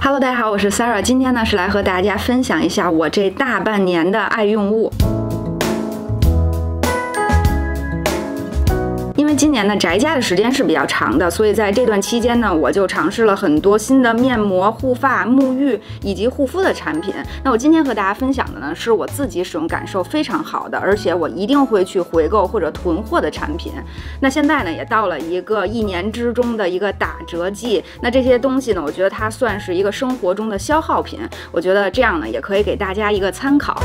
Hello， 大家好，我是 Sarah， 今天呢是来和大家分享一下我这大半年的爱用物。因为今年呢宅家的时间是比较长的，所以在这段期间呢，我就尝试了很多新的面膜、护发、沐浴以及护肤的产品。那我今天和大家分享的呢，是我自己使用感受非常好的，而且我一定会去回购或者囤货的产品。那现在呢，也到了一个1年之中的一个打折季。那这些东西呢，我觉得它算是一个生活中的消耗品，我觉得这样呢，也可以给大家一个参考。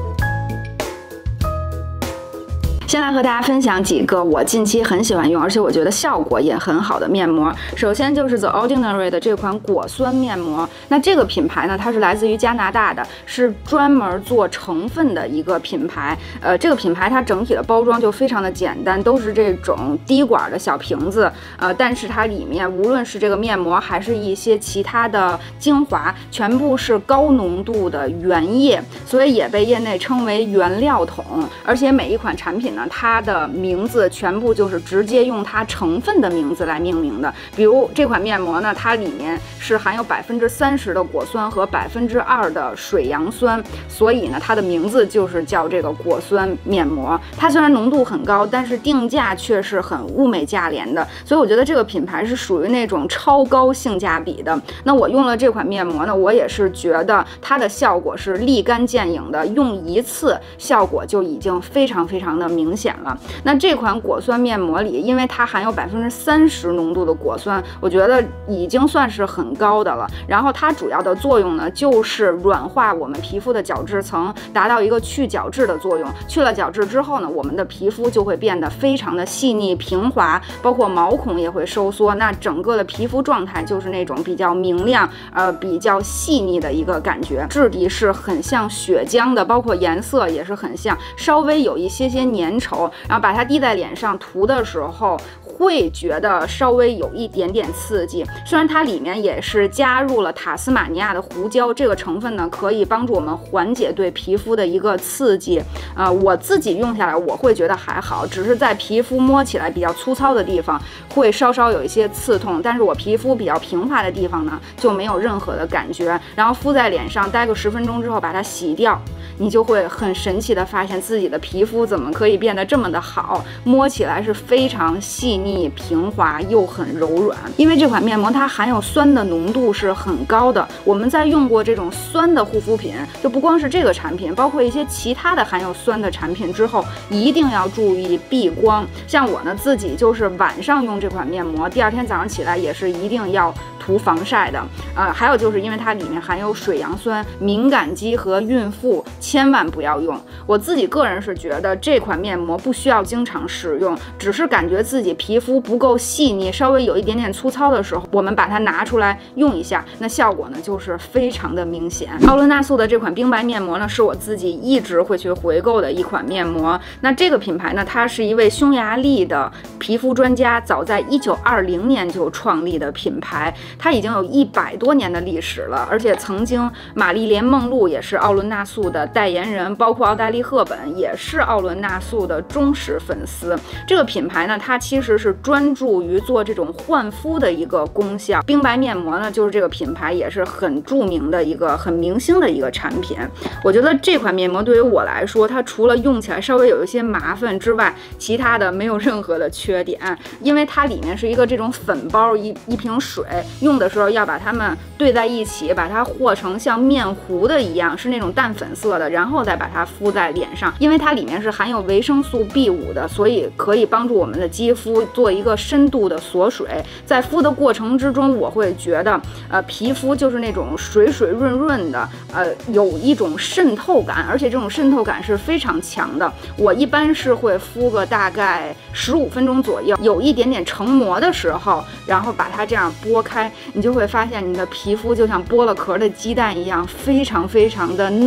先来和大家分享几个我近期很喜欢用，而且我觉得效果也很好的面膜。首先就是 The Ordinary 的这款果酸面膜。那这个品牌呢，它是来自于加拿大的，是专门做成分的一个品牌。这个品牌它整体的包装就非常的简单，都是这种滴管的小瓶子。但是它里面无论是这个面膜，还是一些其他的精华，全部是高浓度的原液，所以也被业内称为原料桶。而且每一款产品呢，它的名字全部就是直接用它成分的名字来命名的。比如这款面膜呢，它里面是含有30%的果酸和2%的水杨酸，所以呢，它的名字就是叫这个果酸面膜。它虽然浓度很高，但是定价却是很物美价廉的，所以我觉得这个品牌是属于那种超高性价比的。那我用了这款面膜呢，我也是觉得它的效果是立竿见影的，用一次效果就已经非常的明显了。那这款果酸面膜里，因为它含有30%浓度的果酸，我觉得已经算是很高的了。然后它主要的作用呢，就是软化我们皮肤的角质层，达到一个去角质的作用。去了角质之后呢，我们的皮肤就会变得非常的细腻平滑，包括毛孔也会收缩。那整个的皮肤状态就是那种比较明亮，比较细腻的一个感觉。质地是很像血浆的，包括颜色也是很像，稍微有一些粘稠。然后把它滴在脸上涂的时候，会觉得稍微有一点点刺激。虽然它里面也是加入了塔斯马尼亚的胡椒，这个成分呢可以帮助我们缓解对皮肤的一个刺激。我自己用下来我会觉得还好，只是在皮肤摸起来比较粗糙的地方会稍稍有一些刺痛，但是我皮肤比较平滑的地方呢就没有任何的感觉。然后敷在脸上待个10分钟之后把它洗掉，你就会很神奇的发现自己的皮肤怎么可以变得这么的好，摸起来是非常细腻平滑又很柔软。因为这款面膜它含有酸的浓度是很高的，我们在用过这种酸的护肤品，就不光是这个产品，包括一些其他的含有酸的产品之后，一定要注意避光。像我呢自己就是晚上用这款面膜，第二天早上起来也是一定要涂防晒的。还有就是因为它里面含有水杨酸，敏感肌和孕妇千万不要用。我自己个人是觉得这款面膜不需要经常使用，只是感觉自己皮肤不够细腻，稍微有一点点粗糙的时候，我们把它拿出来用一下，那效果呢就是非常的明显。奥伦纳素的这款冰白面膜呢，是我自己一直会去回购的一款面膜。那这个品牌呢，它是一位匈牙利的皮肤专家，早在1920年就创立的品牌，它已经有100多年的历史了，而且曾经玛丽莲梦露也是奥伦纳素的代言人，包括奥黛丽赫本也是奥伦纳素的忠实粉丝。这个品牌呢，它其实是专注于做这种焕肤的一个功效。冰白面膜呢，就是这个品牌也是很著名的一个很明星的一个产品。我觉得这款面膜对于我来说，它除了用起来稍微有一些麻烦之外，其他的没有任何的缺点。因为它里面是一个这种粉包，一瓶水，用的时候要把它们兑在一起，把它和成像面糊的一样，是那种淡粉色的，然后再把它敷在脸上。因为它里面是含有维生素 B5的，所以可以帮助我们的肌肤做一个深度的锁水。在敷的过程之中，我会觉得皮肤就是那种水润润的，有一种渗透感，而且这种渗透感是非常强的。我一般是会敷个大概15分钟左右，有一点点成膜的时候，然后把它这样剥开，你就会发现你的皮肤就像剥了壳的鸡蛋一样，非常的嫩，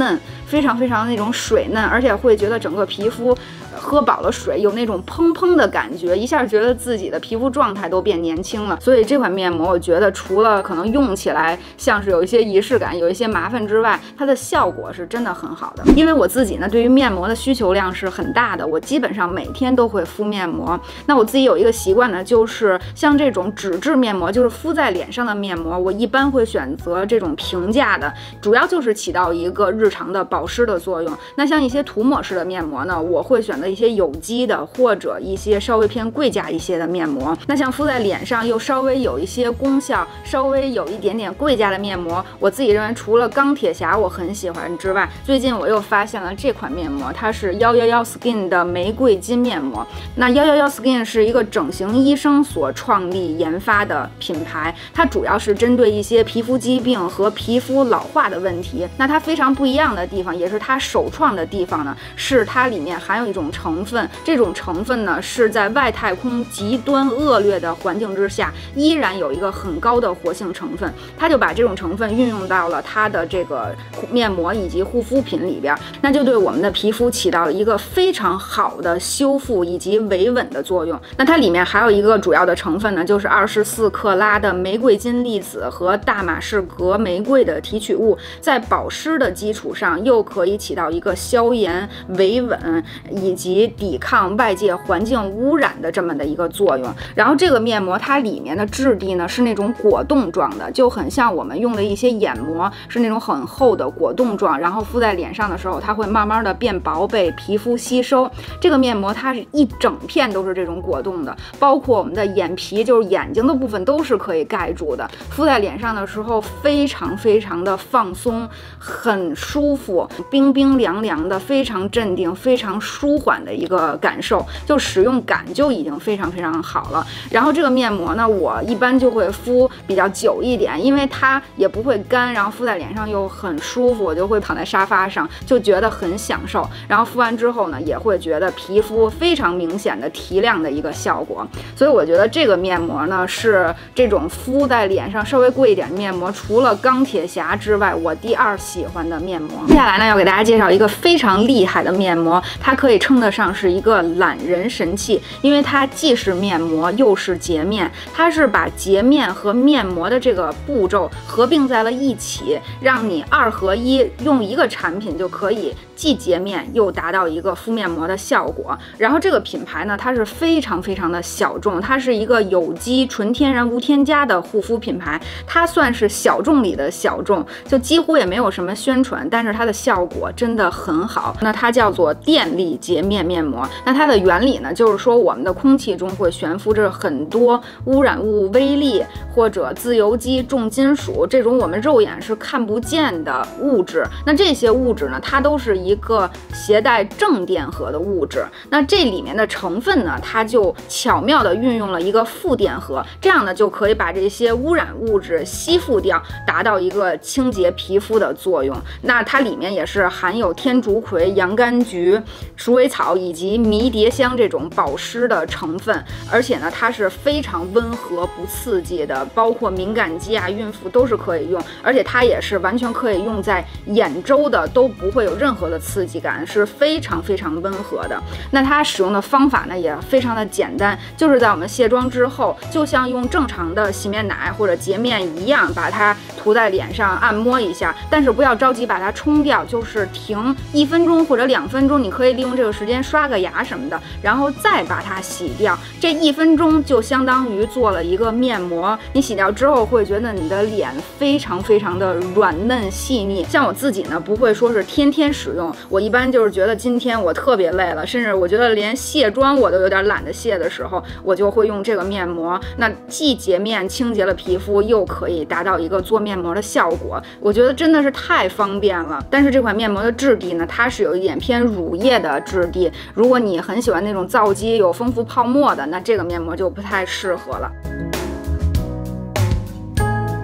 非常非常那种水嫩，而且会觉得整个皮肤喝饱了水有那种砰砰的感觉，一下觉得自己的皮肤状态都变年轻了。所以这款面膜我觉得除了可能用起来像是有一些仪式感，有一些麻烦之外，它的效果是真的很好的。因为我自己呢对于面膜的需求量是很大的，我基本上每天都会敷面膜。那我自己有一个习惯呢，就是像这种纸质面膜，就是敷在脸上的面膜，我一般会选择这种平价的，主要就是起到一个日常的保湿的作用。那像一些涂抹式的面膜呢，我会选择一些有机的或者一些稍微偏贵价一些的面膜。那像敷在脸上又稍微有一些功效，稍微有一点点贵价的面膜，我自己认为除了钢铁侠我很喜欢之外，最近我又发现了这款面膜，它是111 Skin 的玫瑰金面膜。那111 Skin 是一个整形医生所创立研发的品牌，它主要是针对一些皮肤疾病和皮肤老化的问题。那它非常不一样的地方，也是它首创的地方呢，是它里面含有一种成分，这种成分呢是在外太空极端恶劣的环境之下，依然有一个很高的活性成分，它就把这种成分运用到了它的这个面膜以及护肤品里边，那就对我们的皮肤起到了一个非常好的修复以及维稳的作用。那它里面还有一个主要的成分呢，就是24克拉的玫瑰金粒子和大马士革玫瑰的提取物，在保湿的基础上又可以起到一个消炎、维稳以及抵抗外界环境污染的这么的一个作用。然后这个面膜它里面的质地呢是那种果冻状的，就很像我们用的一些眼膜，是那种很厚的果冻状，然后敷在脸上的时候，它会慢慢的变薄，被皮肤吸收。这个面膜它是一整片都是这种果冻的，包括我们的眼皮，就是眼睛的部分都是可以盖住的。敷在脸上的时候非常非常的放松，很舒服，冰冰凉凉的，非常镇定，非常舒缓的一个感受，就使用感就已经非常非常好了。然后这个面膜呢，我一般就会敷比较久一点，因为它也不会干，然后敷在脸上又很舒服，我就会躺在沙发上就觉得很享受。然后敷完之后呢，也会觉得皮肤非常明显的提亮的一个效果。所以我觉得这个面膜呢，是这种敷在脸上稍微贵一点的面膜，除了钢铁侠之外，我第二喜欢的面膜。接下来呢，要给大家介绍一个非常厉害的面膜，它可以称得上是一个懒人神器，因为它既是面膜又是洁面，它是把洁面和面膜的这个步骤合并在了一起，让你2合1，用一个产品就可以既洁面又达到一个敷面膜的效果。然后这个品牌呢，它是非常非常的小众，它是一个有机纯天然无添加的护肤品牌，它算是小众里的小众，就几乎也没有什么宣传，但是它的效果真的很好。那它叫做电力洁面面膜。那它的原理呢，就是说我们的空气中会悬浮着很多污染物微粒或者自由基、重金属这种我们肉眼是看不见的物质。那这些物质呢，它都是一个携带正电荷的物质。那这里面的成分呢，它就巧妙地运用了一个负电荷，这样呢就可以把这些污染物质吸附掉，达到一个清洁皮肤的作用。那它里面也是含有天竺葵、洋甘菊、鼠尾草以及迷迭香这种保湿的成分，而且呢它是非常温和不刺激的，包括敏感肌啊、孕妇都是可以用，而且它也是完全可以用在眼周的，都不会有任何的刺激感，是非常非常温和的。那它使用的方法呢也非常的简单，就是在我们卸妆之后，就像用正常的洗面奶或者洁面一样，把它涂在脸上按摩一下，但是不要着急把它冲掉，就是停1分钟或者2分钟，你可以利用这个时间刷个牙什么的，然后再把它洗掉。这1分钟就相当于做了一个面膜，你洗掉之后会觉得你的脸非常非常的软嫩细腻。像我自己呢，不会说是天天使用，我一般就是觉得今天我特别累了，甚至我觉得连卸妆我都有点懒得卸的时候，我就会用这个面膜。那既洁面清洁了皮肤，又可以达到一个做面膜的效果，我觉得真的是太方便了。但是这款面膜的质地呢，它是有一点偏乳液的质地，如果你很喜欢那种皂基有丰富泡沫的，那这个面膜就不太适合了。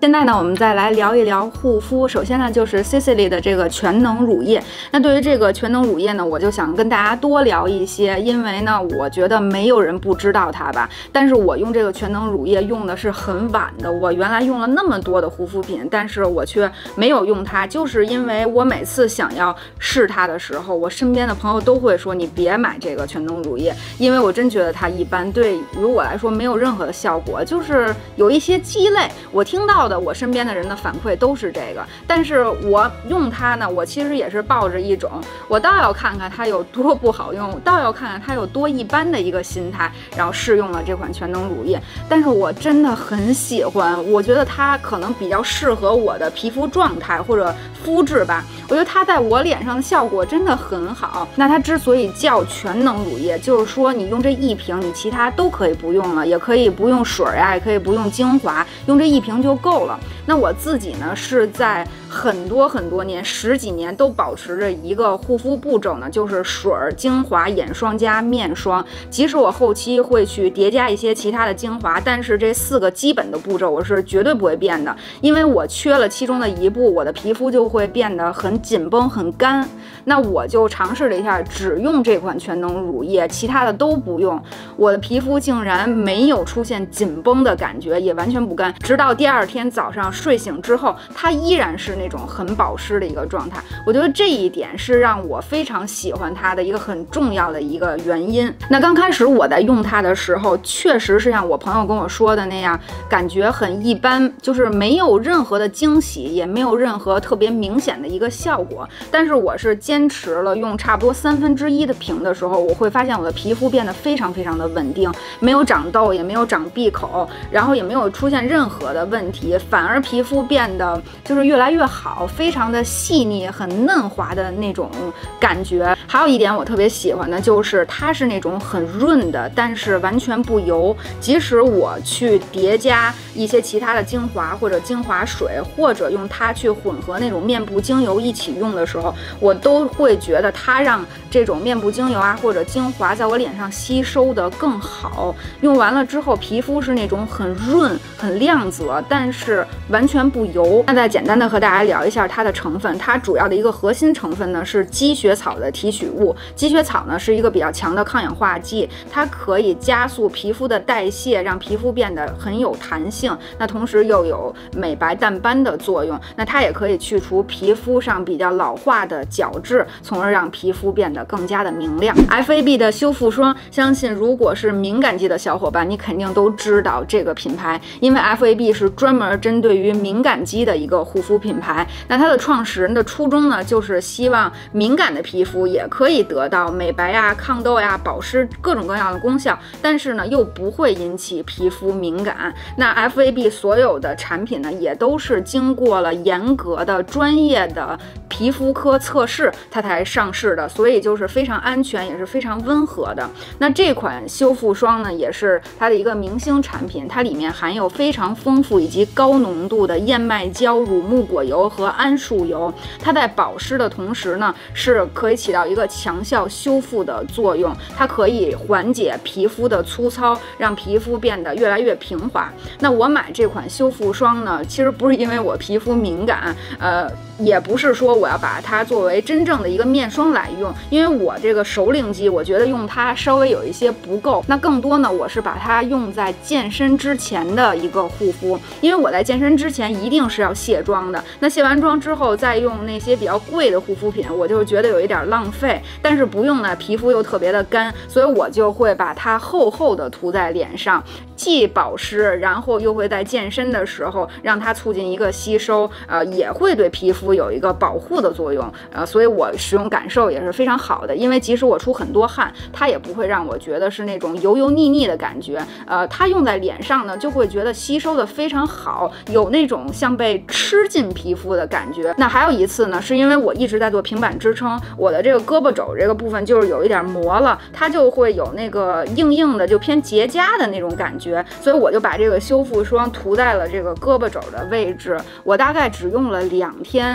现在呢，我们再来聊一聊护肤。首先呢，就是 Sisley 的这个全能乳液。那对于这个全能乳液呢，我就想跟大家多聊一些，因为呢，我觉得没有人不知道它吧。但是我用这个全能乳液用的是很晚的，我原来用了那么多的护肤品，但是我却没有用它，就是因为我每次想要试它的时候，我身边的朋友都会说你别买这个全能乳液，因为我真觉得它一般，对于我来说没有任何的效果，就是有一些鸡肋。我听到的我身边的人的反馈都是这个，但是我用它呢，我其实也是抱着一种我倒要看看它有多不好用，倒要看看它有多一般的一个心态，然后试用了这款全能乳液。但是我真的很喜欢，我觉得它可能比较适合我的皮肤状态或者肤质吧，我觉得它在我脸上的效果真的很好。那它之所以叫全能乳液，就是说你用这一瓶，你其他都可以不用了，也可以不用水啊，也可以不用精华，用这一瓶就够了。那我自己呢，是在很多年10几年都保持着一个护肤步骤呢，就是水、精华、眼霜加面霜。即使我后期会去叠加一些其他的精华，但是这4个基本的步骤我是绝对不会变的，因为我缺了其中的一步，我的皮肤就会变得很紧绷、很干。那我就尝试了一下，只用这款全能乳液，其他的都不用，我的皮肤竟然没有出现紧绷的感觉，也完全不干。直到第2天早上睡醒之后，它依然是那种很保湿的一个状态。我觉得这一点是让我非常喜欢它的一个很重要的一个原因。那刚开始我在用它的时候，确实是像我朋友跟我说的那样，感觉很一般，就是没有任何的惊喜，也没有任何特别明显的一个效果。但是我是坚持了用差不多1/3的瓶的时候，我会发现我的皮肤变得非常的稳定，没有长痘，也没有长闭口，然后也没有出现任何的问题，反而皮肤变得就是越来越好，非常的细腻，很嫩滑的那种感觉。还有一点我特别喜欢的就是它是那种很润的，但是完全不油。即使我去叠加一些其他的精华或者精华水，或者用它去混合那种面部精油一起用的时候，我都会觉得它让这种面部精油啊或者精华在我脸上吸收的更好。用完了之后，皮肤是那种很润、很亮泽，但是完全不油。那再简单的和大家聊一下它的成分，它主要的一个核心成分呢是积雪草的提取物。积雪草呢是一个比较强的抗氧化剂，它可以加速皮肤的代谢，让皮肤变得很有弹性。那同时又有美白淡斑的作用。那它也可以去除皮肤上比较老化的角质，从而让皮肤变得更加的明亮。FAB 的修复霜，相信如果是敏感肌的小伙伴，你肯定都知道这个品牌，因为 FAB 是专门针对于敏感肌的一个护肤品牌。那它的创始人的初衷呢，就是希望敏感的皮肤也可以得到美白呀、抗痘呀、保湿各种各样的功效，但是呢又不会引起皮肤敏感。那 FAB 所有的产品呢，也都是经过了严格的专业的皮肤科测试，它才上市的，所以就是非常安全，也是非常温和的。那这款修复霜呢，也是它的一个明星产品，它里面含有非常丰富以及高浓度的燕麦胶、乳木果油和桉树油。它在保湿的同时呢，是可以起到一个强效修复的作用，它可以缓解皮肤的粗糙，让皮肤变得越来越平滑。那我买这款修复霜呢，其实不是因为我皮肤敏感，也不是说我要把它作为真正的一个面霜来用，因为我这个熟龄肌，我觉得用它稍微有一些不够。那更多呢，我是把它用在健身之前的一个护肤，因为我在健身之前一定是要卸妆的。那卸完妆之后再用那些比较贵的护肤品，我就觉得有一点浪费。但是不用呢，皮肤又特别的干，所以我就会把它厚厚的涂在脸上，既保湿，然后又会在健身的时候让它促进一个吸收，也会对皮肤有一个保护的作用，所以我使用感受也是非常好的。因为即使我出很多汗，它也不会让我觉得是那种油油腻腻的感觉。它用在脸上呢，就会觉得吸收的非常好，有那种像被吃进皮肤的感觉。那还有一次呢，是因为我一直在做平板支撑，我的这个胳膊肘这个部分就是有一点磨了，它就会有那个硬硬的，就偏结痂的那种感觉，所以我就把这个修复霜涂在了这个胳膊肘的位置。我大概只用了2天，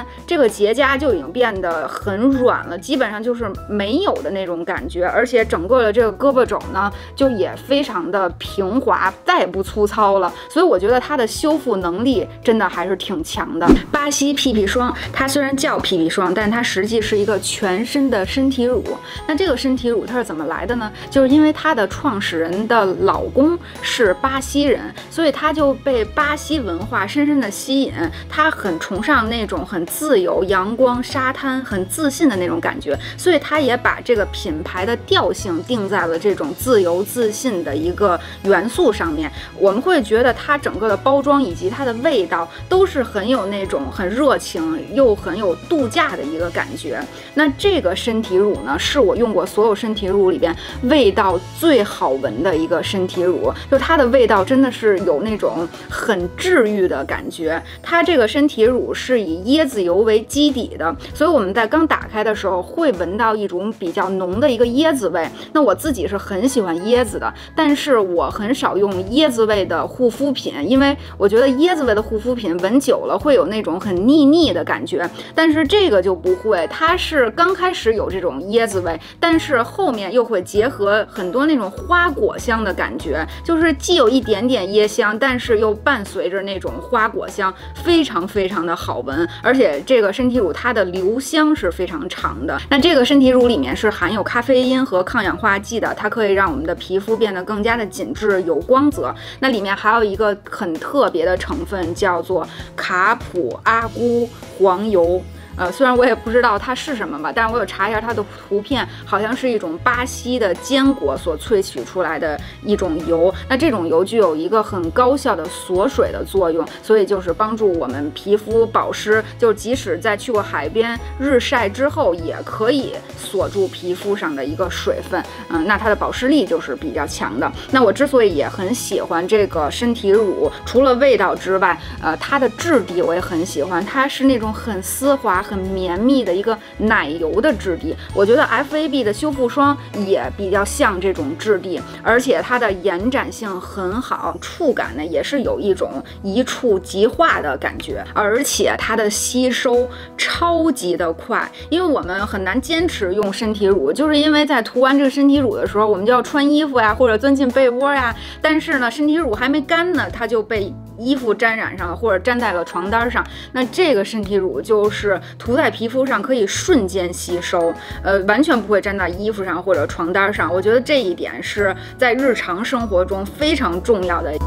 这个结痂就已经变得很软了，基本上就是没有的那种感觉，而且整个的这个胳膊肘呢，就也非常的平滑，再也不粗糙了。所以我觉得它的修复能力真的还是挺强的。巴西屁屁霜，它虽然叫屁屁霜，但它实际是一个全身的身体乳。那这个身体乳它是怎么来的呢？就是因为它的创始人的老公是巴西人，所以他就被巴西文化深深的吸引，他很崇尚那种很自由、阳光、沙滩、很自信的那种感觉，所以他也把这个品牌的调性定在了这种自由自信的一个元素上面。我们会觉得它整个的包装以及它的味道都是很有那种很热情又很有度假的一个感觉。那这个身体乳呢，是我用过所有身体乳里边味道最好闻的一个身体乳，就它的味道真的是有那种很治愈的感觉。它这个身体乳是以椰子油为基底的，所以我们在刚打开的时候会闻到一种比较浓的一个椰子味。那我自己是很喜欢椰子的，但是我很少用椰子味的护肤品，因为我觉得椰子味的护肤品闻久了会有那种很腻的感觉，但是这个就不会，它是刚开始有这种椰子味，但是后面又会结合很多那种花果香的感觉，就是既有一点点椰香，但是又伴随着那种花果香，非常非常的好闻。而且这个身体乳它的留香是非常长的。那这个身体乳里面是含有咖啡因和抗氧化剂的，它可以让我们的皮肤变得更加的紧致有光泽。那里面还有一个很特别的成分叫做卡普阿姑黄油。虽然我也不知道它是什么吧，但是我有查一下它的图片，好像是一种巴西的坚果所萃取出来的一种油。那这种油具有一个很高效的锁水的作用，所以就是帮助我们皮肤保湿，就即使在去过海边日晒之后，也可以锁住皮肤上的一个水分。那它的保湿力就是比较强的。那我之所以也很喜欢这个身体乳，除了味道之外，它的质地我也很喜欢，它是那种很丝滑很绵密的一个奶油的质地。我觉得 FAB 的修复霜也比较像这种质地，而且它的延展性很好，触感呢也是有一种一触即化的感觉，而且它的吸收超级的快。因为我们很难坚持用身体乳，就是因为在涂完这个身体乳的时候，我们就要穿衣服呀，或者钻进被窝呀，但是呢身体乳还没干呢，它就被衣服沾染上了，或者粘在了床单上。那这个身体乳就是涂在皮肤上可以瞬间吸收，完全不会粘在衣服上或者床单上。我觉得这一点是在日常生活中非常重要的。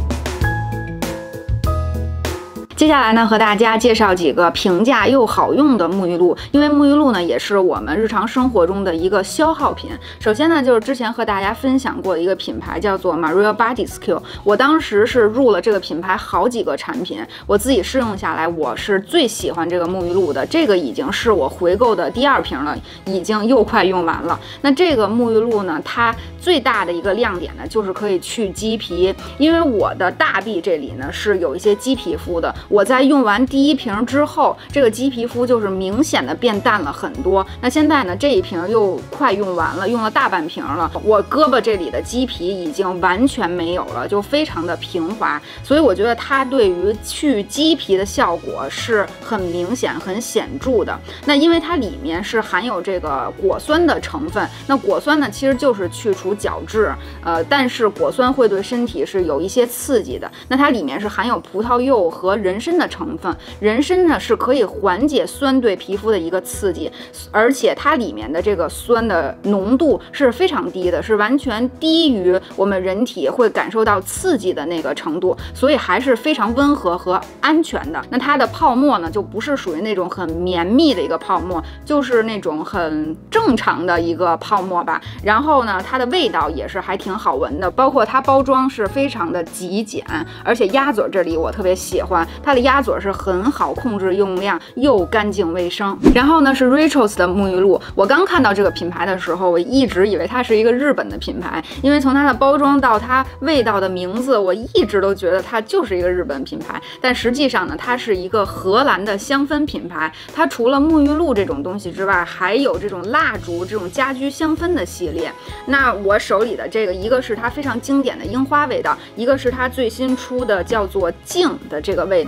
接下来呢，和大家介绍几个平价又好用的沐浴露，因为沐浴露呢也是我们日常生活中的一个消耗品。首先呢，就是之前和大家分享过的一个品牌叫做 Maria Body Skill， 我当时是入了这个品牌好几个产品，我自己试用下来，我是最喜欢这个沐浴露的。这个已经是我回购的第2瓶了，已经又快用完了。那这个沐浴露呢，它最大的一个亮点呢，就是可以去鸡皮，因为我的大臂这里呢是有一些鸡皮肤的。我在用完第1瓶之后，这个鸡皮肤就是明显的变淡了很多。那现在呢，这一瓶又快用完了，用了大半瓶了，我胳膊这里的鸡皮已经完全没有了，就非常的平滑。所以我觉得它对于去鸡皮的效果是很明显、很显著的。那因为它里面是含有这个果酸的成分，那果酸呢其实就是去除角质，但是果酸会对身体是有一些刺激的。那它里面是含有葡萄柚和人参的成分，人参呢是可以缓解酸对皮肤的一个刺激，而且它里面的这个酸的浓度是非常低的，是完全低于我们人体会感受到刺激的那个程度，所以还是非常温和和安全的。那它的泡沫呢，就不是属于那种很绵密的一个泡沫，就是那种很正常的一个泡沫吧。然后呢，它的味道也是还挺好闻的，包括它包装是非常的极简，而且鸭嘴这里我特别喜欢，它的鸭嘴是很好控制用量，又干净卫生。然后呢是 Rituals 的沐浴露，我刚看到这个品牌的时候，我一直以为它是一个日本的品牌，因为从它的包装到它味道的名字，我一直都觉得它就是一个日本品牌。但实际上呢，它是一个荷兰的香氛品牌。它除了沐浴露这种东西之外，还有这种蜡烛、这种家居香氛的系列。那我手里的这个，一个是它非常经典的樱花味道，一个是它最新出的叫做静的这个味道。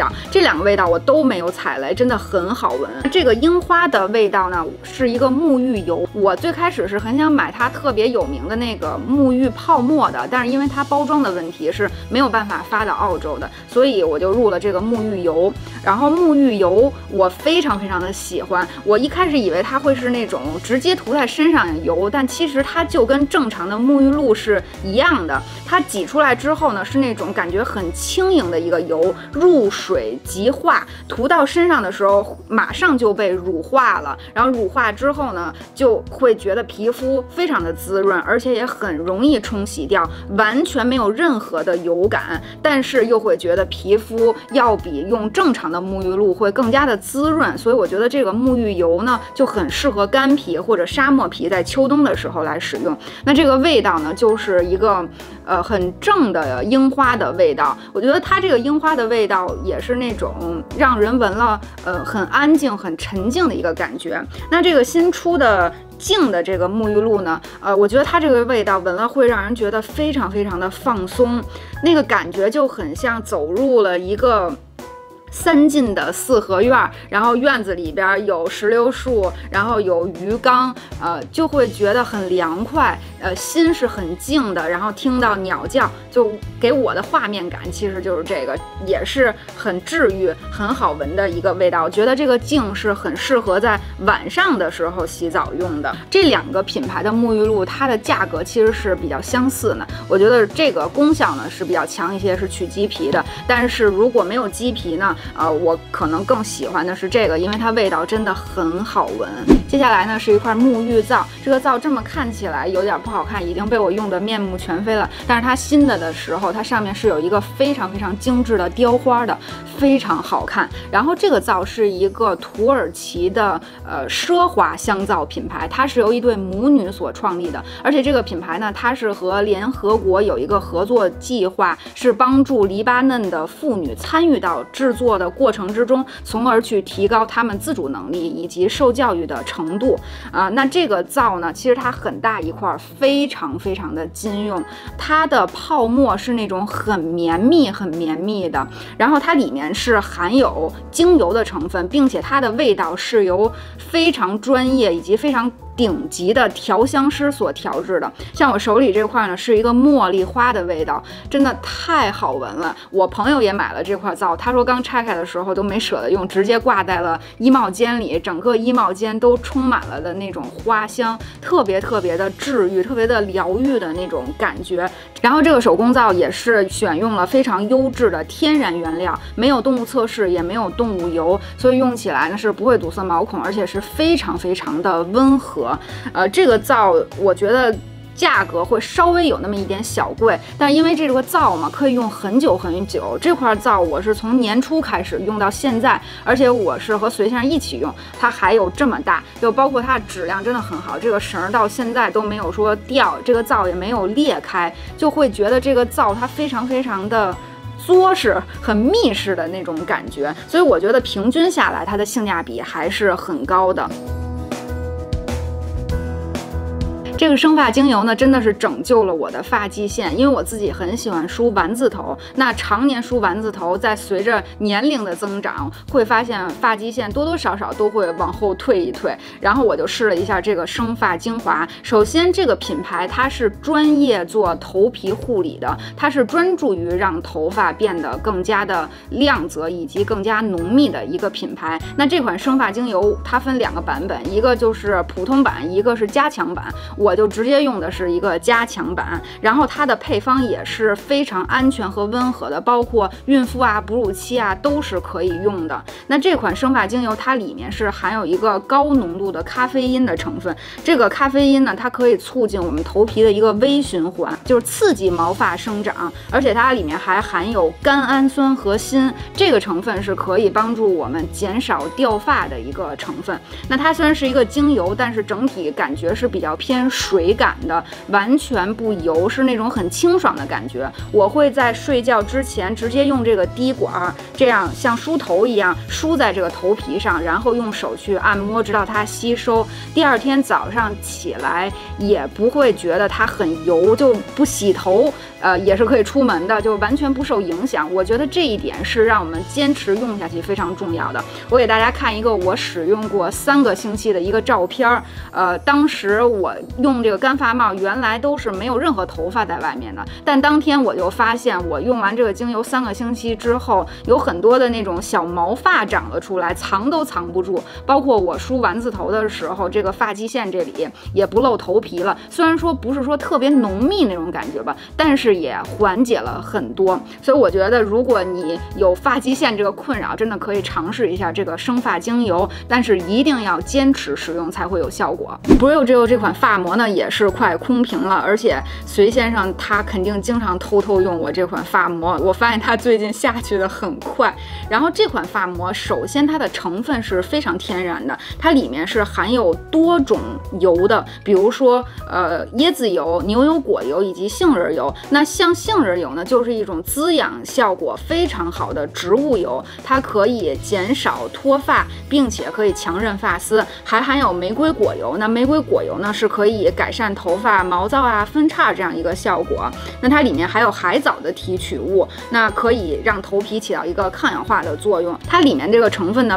道。这2个味道我都没有踩雷，真的很好闻。这个樱花的味道呢，是一个沐浴油。我最开始是很想买它特别有名的那个沐浴泡沫的，但是因为它包装的问题是没有办法发到澳洲的，所以我就入了这个沐浴油。然后沐浴油我非常非常的喜欢，我一开始以为它会是那种直接涂在身上的油，但其实它就跟正常的沐浴露是一样的。它挤出来之后呢，是那种感觉很轻盈的一个油，入水即化，涂到身上的时候马上就被乳化了，然后乳化之后呢，就会觉得皮肤非常的滋润，而且也很容易冲洗掉，完全没有任何的油感，但是又会觉得皮肤要比用正常的沐浴露会更加的滋润，所以我觉得这个沐浴油呢就很适合干皮或者沙漠皮在秋冬的时候来使用。那这个味道呢，就是一个很正的樱花的味道。我觉得它这个樱花的味道也是那种让人闻了很安静很沉静的一个感觉。那这个新出的净的这个沐浴露呢，我觉得它这个味道闻了会让人觉得非常非常的放松，那个感觉就很像走入了一个3进的4合院，然后院子里边有石榴树，然后有鱼缸，就会觉得很凉快，心是很静的，然后听到鸟叫，就给我的画面感其实就是这个，也是很治愈、很好闻的一个味道。我觉得这个净是很适合在晚上的时候洗澡用的。这2个品牌的沐浴露，它的价格其实是比较相似的。我觉得这个功效呢是比较强一些，是去鸡皮的，但是如果没有鸡皮呢，我可能更喜欢的是这个，因为它味道真的很好闻。接下来呢是一块沐浴皂，这个皂这么看起来有点不好看，已经被我用得面目全非了。但是它新的时候，它上面是有一个非常非常精致的雕花的，非常好看。然后这个皂是一个土耳其的奢华香皂品牌，它是由一对母女所创立的，而且这个品牌呢，它是和联合国有一个合作计划，是帮助黎巴嫩的妇女参与到制作的过程之中，从而去提高他们自主能力以及受教育的程度。那这个皂呢，其实它很大一块，非常非常的禁用，它的泡沫是那种很绵密的，然后它里面是含有精油的成分，并且它的味道是由非常专业以及非常顶级的调香师所调制的。像我手里这块呢，是一个茉莉花的味道，真的太好闻了。我朋友也买了这块皂，他说刚拆开的时候都没舍得用，直接挂在了衣帽间里，整个衣帽间都充满了的那种花香，特别特别的治愈，特别的疗愈的那种感觉。然后这个手工皂也是选用了非常优质的天然原料，没有动物测试，也没有动物油，所以用起来呢是不会堵塞毛孔，而且是非常非常的温和。这个皂我觉得价格会稍微有那么一点小贵，但是因为这个皂嘛，可以用很久很久。这块皂我是从年初开始用到现在，而且我是和隋先生一起用，它还有这么大，就包括它的质量真的很好，这个绳到现在都没有说掉，这个皂也没有裂开，就会觉得这个皂它非常非常的作实，很密实的那种感觉，所以我觉得平均下来它的性价比还是很高的。这个生发精油呢，真的是拯救了我的发际线，因为我自己很喜欢梳丸子头，那常年梳丸子头，在随着年龄的增长，会发现发际线多多少少都会往后退一退。然后我就试了一下这个生发精华，首先这个品牌它是专业做头皮护理的，它是专注于让头发变得更加的亮泽以及更加浓密的一个品牌。那这款生发精油它分2个版本，一个就是普通版，一个是加强版。我就直接用的是一个加强版，然后它的配方也是非常安全和温和的，包括孕妇啊、哺乳期啊都是可以用的。那这款生发精油它里面是含有一个高浓度的咖啡因的成分，这个咖啡因呢，它可以促进我们头皮的一个微循环，就是刺激毛发生长，而且它里面还含有甘氨酸核心，这个成分是可以帮助我们减少掉发的一个成分。那它虽然是一个精油，但是整体感觉是比较偏水感的，完全不油，是那种很清爽的感觉。我会在睡觉之前直接用这个滴管，这样像梳头一样梳在这个头皮上，然后用手去按摩，直到它吸收。第二天早上起来也不会觉得它很油，就不洗头，也是可以出门的，就完全不受影响。我觉得这一点是让我们坚持用下去非常重要的。我给大家看一个我使用过3个星期的一个照片，当时我用这个干发帽，原来都是没有任何头发在外面的，但当天我就发现，我用完这个精油3个星期之后，有很多的那种小毛发长了出来，藏都藏不住。包括我梳丸子头的时候，这个发际线这里也不露头皮了。虽然说不是说特别浓密那种感觉吧，但是也缓解了很多。所以我觉得，如果你有发际线这个困扰，真的可以尝试一下这个生发精油，但是一定要坚持使用才会有效果。Brio 这款发膜呢，也是快空瓶了，而且隋先生他肯定经常偷用我这款发膜，我发现他最近下去的很快。然后这款发膜，首先它的成分是非常天然的，它里面是含有多种油的，比如说椰子油、牛油果油以及杏仁油。那像杏仁油呢，就是一种滋养效果非常好的植物油，它可以减少脱发，并且可以强韧发丝。还含有玫瑰果油，那玫瑰果油呢是可以改善头发毛躁啊、分叉这样一个效果。那它里面还有海藻的提取物，那可以让头皮起到一个抗氧化的作用。它里面这个成分呢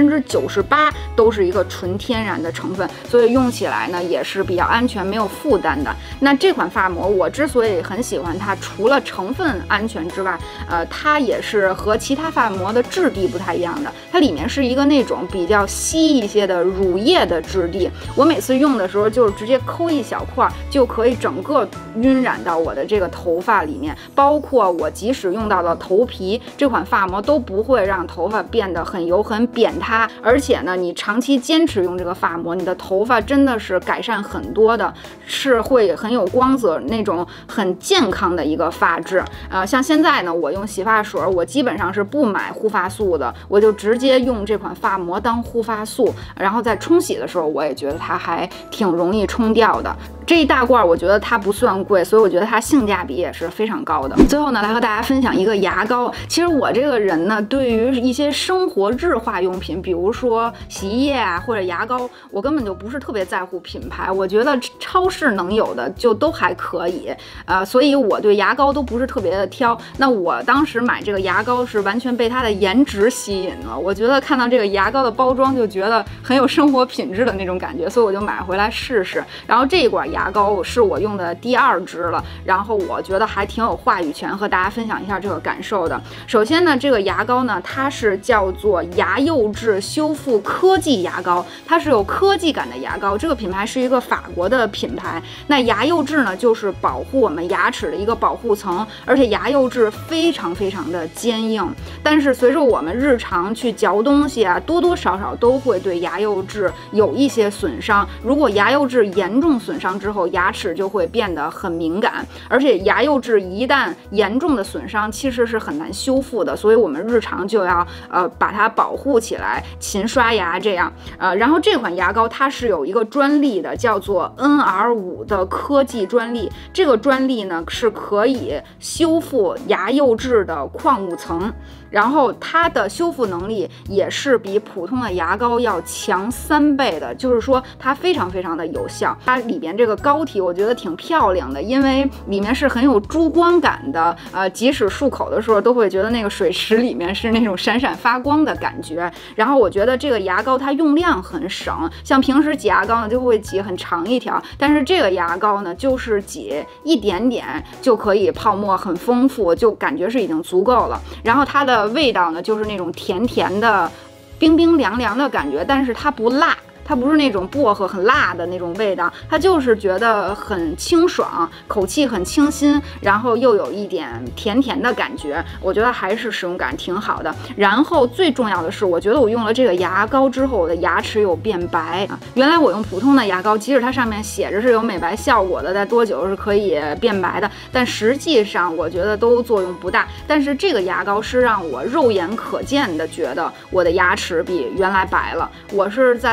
，98%都是一个纯天然的成分，所以用起来呢也是比较安全、没有负担的。那这款发膜我之所以很喜欢它，除了成分安全之外，它也是和其他发膜的质地不太一样的。它里面是一个那种比较稀一些的乳液的质地，我每次用的时候就是直接抠一小块，就可以整个晕染到我的这个头发里面。包括我即使用到了头皮，这款发膜都不会让头发变得很油很扁塌。而且呢，你长期坚持用这个发膜，你的头发真的是改善很多的，是会很有光泽，那种很健康的一个发质。像现在呢，我用洗发水，我基本上是不买护发素的，我就直接用这款发膜当护发素，然后在冲洗的时候，我也觉得它还挺容易冲掉的。这一大罐我觉得它不算贵，所以我觉得它性价比也是非常高的。最后呢，来和大家分享一个牙膏。其实我这个人呢，对于一些生活日化用品，比如说洗衣液啊或者牙膏，我根本就不是特别在乎品牌，我觉得超市能有的就都还可以，所以我对牙膏都不是特别的挑。那我当时买这个牙膏是完全被它的颜值吸引了，我觉得看到这个牙膏的包装就觉得很有生活品质的那种感觉，所以我就买回来试试。然后这一罐牙膏是我用的第2支了，然后我觉得还挺有话语权，和大家分享一下这个感受的。首先呢，这个牙膏呢，它是叫做牙釉质修复科技牙膏，它是有科技感的牙膏。这个品牌是一个法国的品牌。那牙釉质呢，就是保护我们牙齿的一个保护层，而且牙釉质非常非常的坚硬。但是随着我们日常去嚼东西啊，多多少少都会对牙釉质有一些损伤。如果牙釉质严重损伤之后，牙齿就会变得很敏感，而且牙釉质一旦严重的损伤，其实是很难修复的，所以我们日常就要把它保护起来，勤刷牙这样。然后这款牙膏它是有一个专利的，叫做 NR5 的科技专利。这个专利呢是可以修复牙釉质的矿物层，然后它的修复能力也是比普通的牙膏要强3倍的，就是说它非常非常的有效。它里边这个膏体我觉得挺漂亮的，因为里面是很有珠光感的，即使漱口的时候都会觉得那个水池里面是那种闪闪发光的感觉。然后我觉得这个牙膏它用量很省，像平时挤牙膏呢就会挤很长一条，但是这个牙膏呢就是挤一点点就可以泡沫很丰富，就感觉是已经足够了。然后它的味道呢就是那种甜甜的冰冰凉凉的感觉，但是它不辣，它不是那种薄荷很辣的那种味道，它就是觉得很清爽，口气很清新，然后又有一点甜甜的感觉，我觉得还是使用感挺好的。然后最重要的是，我觉得我用了这个牙膏之后，我的牙齿有变白。原来我用普通的牙膏，即使它上面写着是有美白效果的，在多久是可以变白的，但实际上我觉得都作用不大。但是这个牙膏是让我肉眼可见的觉得我的牙齿比原来白了。我是在前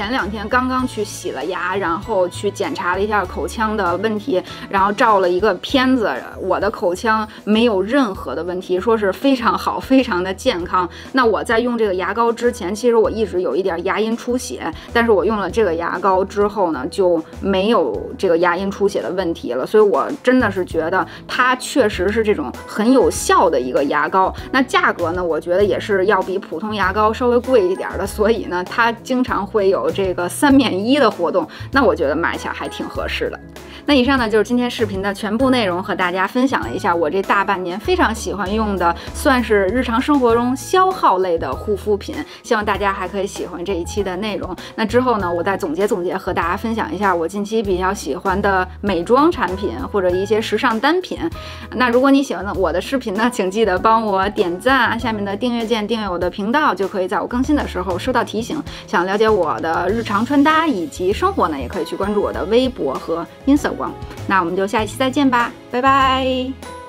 前2天刚刚去洗了牙，然后去检查了一下口腔的问题，然后照了一个片子，我的口腔没有任何的问题，说是非常好，非常的健康。那我在用这个牙膏之前，其实我一直有一点牙龈出血，但是我用了这个牙膏之后呢，就没有这个牙龈出血的问题了。所以我真的是觉得它确实是这种很有效的一个牙膏。那价格呢，我觉得也是要比普通牙膏稍微贵一点的，所以呢，它经常会有这个3免1的活动，那我觉得买起来还挺合适的。那以上呢就是今天视频的全部内容，和大家分享了一下我这大半年非常喜欢用的，算是日常生活中消耗类的护肤品，希望大家还可以喜欢这一期的内容。那之后呢，我再总结总结，和大家分享一下我近期比较喜欢的美妆产品或者一些时尚单品。那如果你喜欢我的视频呢，请记得帮我点赞，按下面的订阅键订阅我的频道，就可以在我更新的时候收到提醒。想了解我的日常穿搭以及生活呢，也可以去关注我的微博和Instagram。那我们就下一期再见吧，拜拜。